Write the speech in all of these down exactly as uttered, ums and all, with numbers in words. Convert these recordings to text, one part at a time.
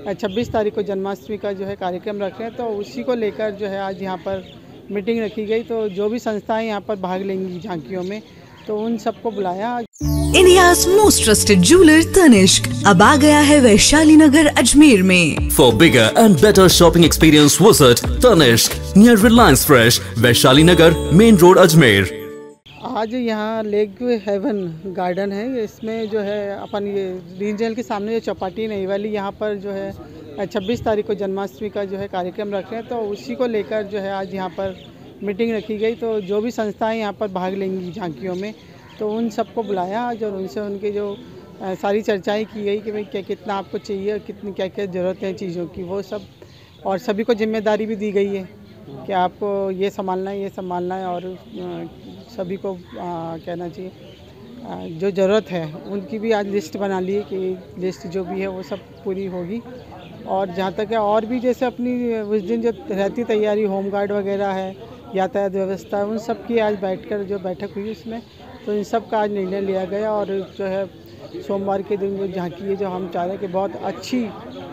छब्बीस तारीख को जन्माष्टमी का जो है कार्यक्रम रख रहे हैं, तो उसी को लेकर जो है आज यहाँ पर मीटिंग रखी गई। तो जो भी संस्थाएं यहाँ पर भाग लेंगी झांकियों में, तो उन सबको बुलाया। India's most trusted jeweler Tanishq अब आ गया है वैशाली नगर अजमेर में। For bigger and better shopping experience, visit Tanishq near Reliance Fresh, Vaishali Nagar, main road, Ajmer. आज यहाँ लेक हेवन गार्डन है, इसमें जो है अपन ये रीजनल के सामने जो चौपाटी नई वाली, यहाँ पर जो है छब्बीस तारीख को जन्माष्टमी का जो है कार्यक्रम रख रहे हैं। तो उसी को लेकर जो है आज यहाँ पर मीटिंग रखी गई। तो जो भी संस्थाएं यहाँ पर भाग लेंगी झांकियों में, तो उन सबको बुलाया आज और उनसे उनके जो आ, सारी चर्चाएं की गई कि भाई क्या कितना आपको चाहिए और कितनी क्या क्या ज़रूरत है चीज़ों की, वो सब। और सभी को जिम्मेदारी भी दी गई है कि आपको ये संभालना है, ये संभालना है। और आ, सभी को आ, कहना चाहिए आ, जो ज़रूरत है उनकी भी आज लिस्ट बना ली है कि लिस्ट जो भी है वो सब पूरी होगी। और जहाँ तक है और भी जैसे अपनी उस दिन जो रहती तैयारी, होम गार्ड वगैरह है, यातायात व्यवस्था है, उन सब की आज बैठकर जो बैठक हुई उसमें, तो इन सब का आज निर्णय लिया गया। और जो है सोमवार के दिन जो झांकी है, जो हम चाह रहे हैं कि बहुत अच्छी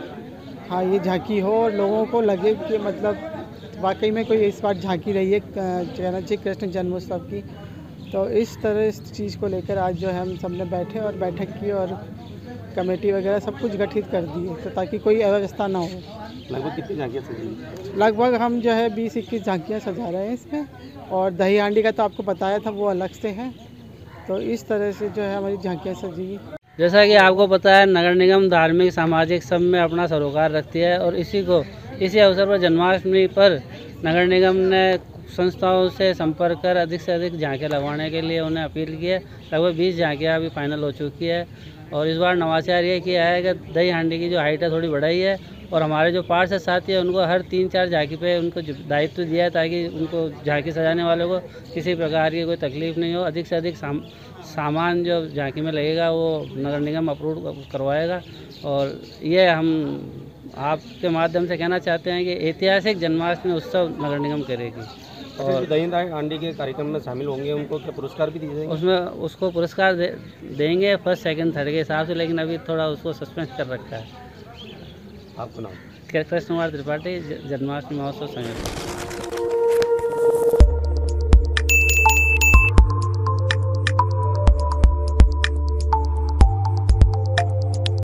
हाँ ये झांकी हो और लोगों को लगे कि मतलब वाकई में कोई इस बार झांकी रही है, कहना चाहिए कृष्ण जन्मोत्सव की। तो इस तरह इस चीज़ को लेकर आज जो है हम सब ने बैठे और बैठक की और कमेटी वगैरह सब कुछ गठित कर दी है, तो ताकि कोई अव्यवस्था ना हो। लगभग कितनी झांकियाँ सजी? लगभग हम जो है बीस इक्कीस झांकियाँ सजा रहे हैं इसमें। और दही हांडी का तो आपको बताया था, वो अलग से है। तो इस तरह से जो है हमारी झांकियाँ सजी। जैसा कि आपको पता है, नगर निगम धार्मिक सामाजिक सब में अपना सरोकार रखती है और इसी को इसी अवसर पर जन्माष्टमी पर नगर निगम ने संस्थाओं से संपर्क कर अधिक से अधिक झांकियाँ लगवाने के लिए उन्हें अपील की है। लगभग बीस झांकियाँ अभी फाइनल हो चुकी है। और इस बार नवाचार ये किया है कि दही हांडी की जो हाइट है थोड़ी बढ़ाई है और हमारे जो पार्षद साथी है उनको हर तीन चार झांकी पे उनको दायित्व दिया है, ताकि उनको झांकी सजाने वालों को किसी प्रकार की कोई तकलीफ़ नहीं हो। अधिक से अधिक साम, सामान जो झांकी में लगेगा वो नगर निगम अप्रूव करवाएगा। और ये हम आपके माध्यम से कहना चाहते हैं कि ऐतिहासिक जन्माष्टमी उत्सव नगर निगम करेगी। और दही हांडी के कार्यक्रम में शामिल होंगे, उनको क्या पुरस्कार भी दिए जाएंगे? उसमें उसको पुरस्कार दे, देंगे फर्स्ट सेकंड थर्ड के हिसाब से, लेकिन अभी थोड़ा उसको सस्पेंस कर रखा है। आपको नाम? कृष्ण कुमार त्रिपाठी, जन्माष्टमी महोत्सव संयोजक।